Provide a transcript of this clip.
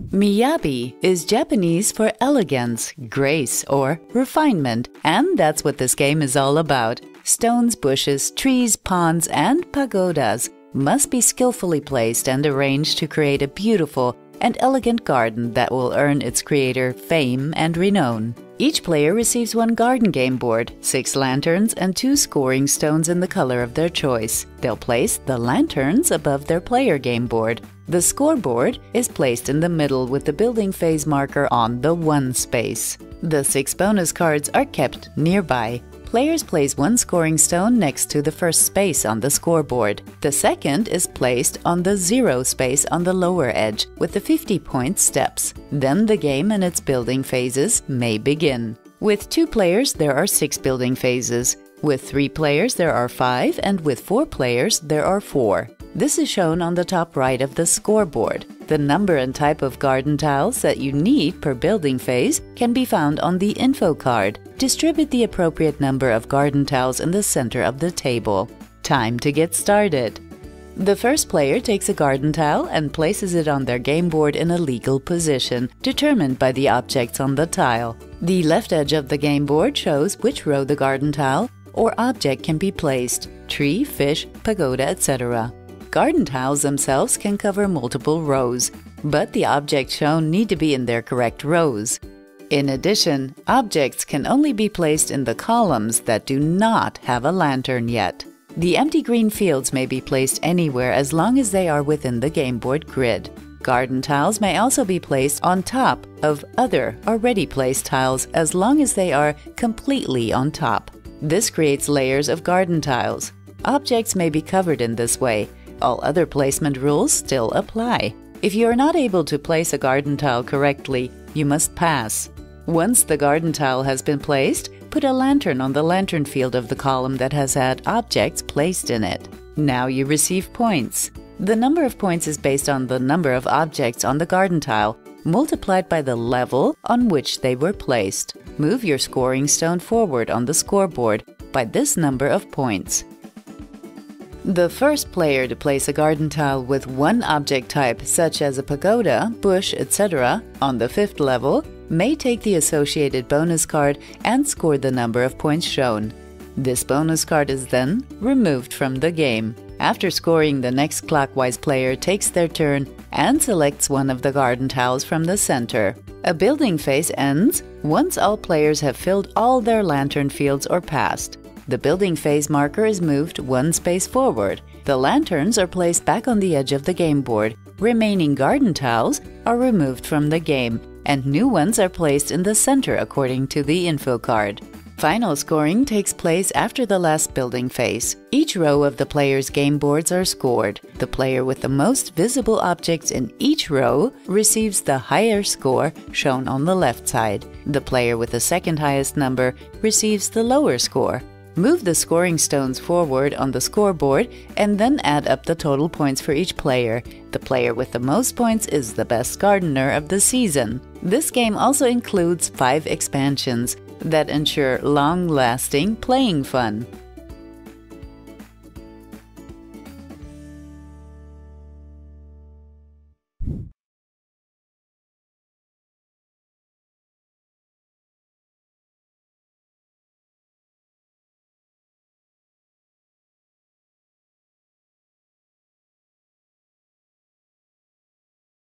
Miyabi is Japanese for elegance, grace, or refinement, and that's what this game is all about. Stones, bushes, trees, ponds, and pagodas must be skillfully placed and arranged to create a beautiful and elegant garden that will earn its creator fame and renown. Each player receives one garden game board, 6 lanterns, and 2 scoring stones in the color of their choice. They'll place the lanterns above their player game board. The scoreboard is placed in the middle with the building phase marker on the 1 space. The 6 bonus cards are kept nearby. Players place 1 scoring stone next to the first space on the scoreboard. The second is placed on the 0 space on the lower edge with the 50-point steps. Then the game and its building phases may begin. With 2 players, there are 6 building phases. With 3 players, there are 5, and with 4 players, there are 4. This is shown on the top right of the scoreboard. The number and type of garden tiles that you need per building phase can be found on the info card. Distribute the appropriate number of garden tiles in the center of the table. Time to get started. The first player takes a garden tile and places it on their game board in a legal position, determined by the objects on the tile. The left edge of the game board shows which row the garden tile or object can be placed: tree, fish, pagoda, etc. Garden tiles themselves can cover multiple rows, but the objects shown need to be in their correct rows. In addition, objects can only be placed in the columns that do not have a lantern yet. The empty green fields may be placed anywhere as long as they are within the game board grid. Garden tiles may also be placed on top of other already placed tiles as long as they are completely on top. This creates layers of garden tiles. Objects may be covered in this way. All other placement rules still apply. If you are not able to place a garden tile correctly, you must pass. Once the garden tile has been placed, put a lantern on the lantern field of the column that has had objects placed in it. Now you receive points. The number of points is based on the number of objects on the garden tile, multiplied by the level on which they were placed. Move your scoring stone forward on the scoreboard by this number of points. The first player to place a garden tile with one object type, such as a pagoda, bush, etc., on the 5th level, may take the associated bonus card and score the number of points shown. This bonus card is then removed from the game. After scoring, the next clockwise player takes their turn and selects one of the garden tiles from the center. A building phase ends once all players have filled all their lantern fields or passed. The building phase marker is moved 1 space forward. The lanterns are placed back on the edge of the game board. Remaining garden tiles are removed from the game, and new ones are placed in the center according to the info card. Final scoring takes place after the last building phase. Each row of the player's game boards are scored. The player with the most visible objects in each row receives the higher score shown on the left side. The player with the second highest number receives the lower score. Move the scoring stones forward on the scoreboard and then add up the total points for each player. The player with the most points is the best gardener of the season. This game also includes 5 expansions that ensure long-lasting playing fun.